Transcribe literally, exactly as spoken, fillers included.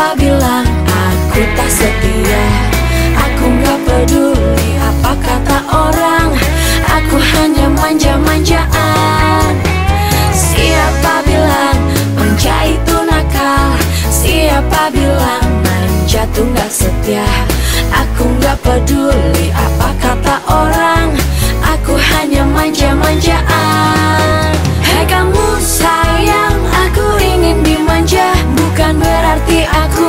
Siapa bilang aku tak setia? Aku gak peduli apa kata orang. Aku hanya manja-manjaan. Siapa bilang manja itu nakal? Siapa bilang manja tuh gak setia? Aku gak peduli apa kata orang. Aku hanya manja-manjaan. Hai kamu sayang, aku ingin dimanja. Bukan berarti aku